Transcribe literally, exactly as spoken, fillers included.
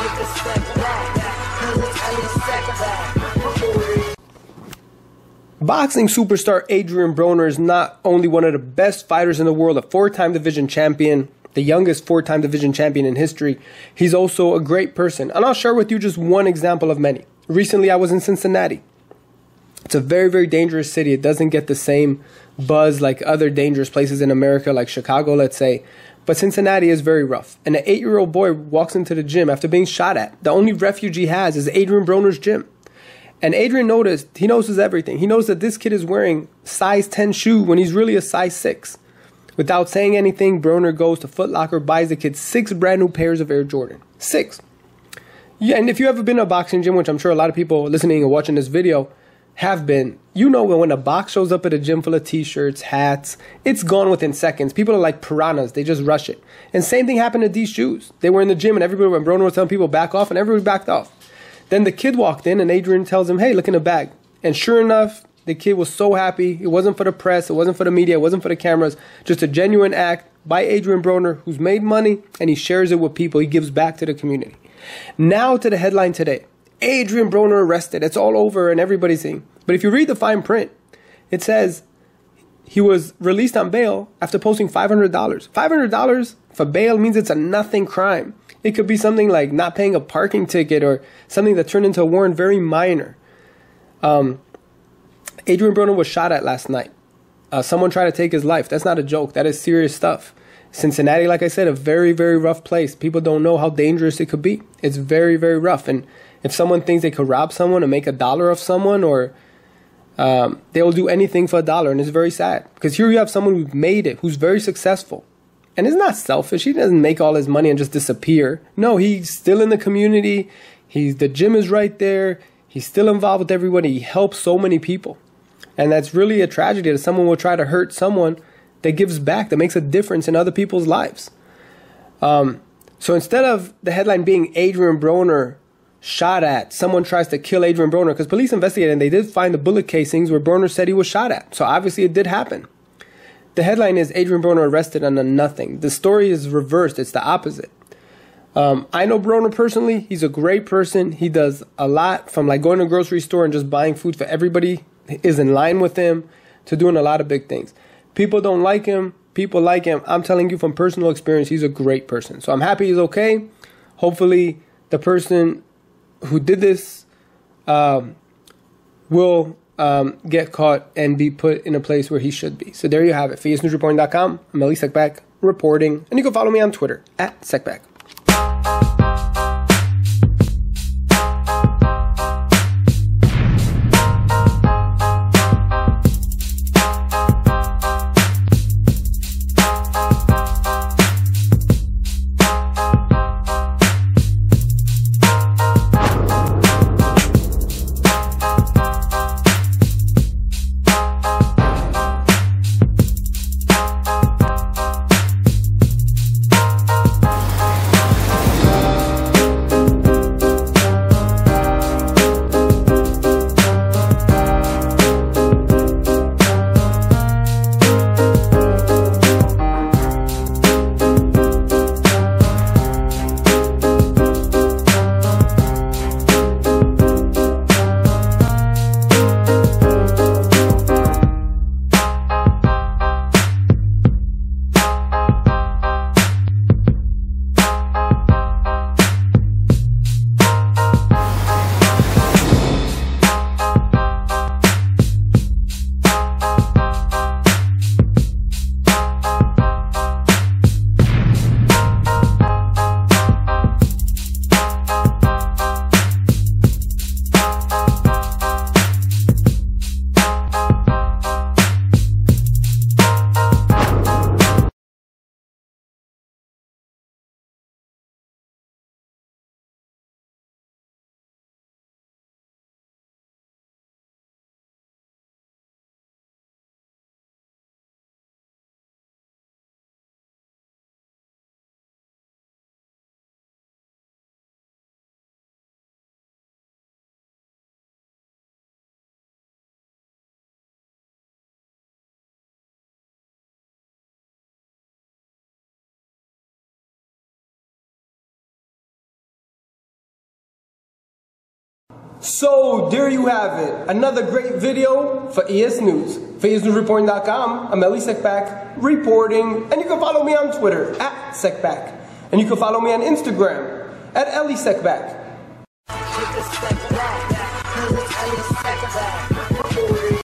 take a step back, 'cause it's only setback. Boxing superstar Adrian Broner is not only one of the best fighters in the world, a four-time division champion, the youngest four-time division champion in history, he's also a great person. And I'll share with you just one example of many. Recently, I was in Cincinnati. It's a very, very dangerous city. It doesn't get the same buzz like other dangerous places in America, like Chicago, let's say. But Cincinnati is very rough. And an eight-year-old boy walks into the gym after being shot at. The only refuge he has is Adrian Broner's gym. And Adrian noticed, he notices everything. He knows that this kid is wearing size ten shoe when he's really a size six. Without saying anything, Broner goes to Foot Locker, buys the kid six brand new pairs of Air Jordan. Six. Yeah, and if you ever been to a boxing gym, which I'm sure a lot of people listening and watching this video have been, you know when a box shows up at a gym full of t-shirts, hats, it's gone within seconds. People are like piranhas. They just rush it. And same thing happened to these shoes. They were in the gym and everybody, when Broner was telling people back off, and everybody backed off. Then the kid walked in and Adrian tells him, hey, look in the bag. And sure enough, the kid was so happy. It wasn't for the press. It wasn't for the media. It wasn't for the cameras. Just a genuine act by Adrian Broner, who's made money, and he shares it with people. He gives back to the community. Now to the headline today. Adrian Broner arrested. It's all over and everybody's seeing. But if you read the fine print, it says he was released on bail after posting five hundred dollars. five hundred dollars for bail means it's a nothing crime. It could be something like not paying a parking ticket or something that turned into a warrant, very minor. Um, Adrian Broner was shot at last night. Uh, someone tried to take his life. That's not a joke. That is serious stuff. Cincinnati, like I said, a very, very rough place. People don't know how dangerous it could be. It's very, very rough. And if someone thinks they could rob someone and make a dollar of someone, or um, they will do anything for a dollar. And it's very sad. Because here you have someone who's made it, who's very successful. And it's not selfish. He doesn't make all his money and just disappear. No, he's still in the community. He's, the gym is right there. He's still involved with everybody. He helps so many people. And that's really a tragedy that someone will try to hurt someone that gives back, that makes a difference in other people's lives. Um, so instead of the headline being Adrian Broner shot at, someone tries to kill Adrian Broner, because police investigated and they did find the bullet casings where Broner said he was shot at. So obviously it did happen. The headline is Adrian Broner arrested on a nothing. The story is reversed. It's the opposite. Um, I know Broner personally. He's a great person. He does a lot, from like going to a grocery store and just buying food for everybody is in line with him, to doing a lot of big things. People don't like him. People like him. I'm telling you from personal experience, he's a great person. So I'm happy he's okay. Hopefully the person who did this um, will Um, get caught and be put in a place where he should be. So there you have it. Fias News Reporting dot com. I'm Ali Sekbak reporting. And you can follow me on Twitter at Sekbak. So there you have it, another great video for E S News. For E S News Reporting dot com, I'm Elie Seckbach reporting, and you can follow me on Twitter at Seckbach, and you can follow me on Instagram at Elie Seckbach. Take a step back, 'cause it's Elie Seckbach.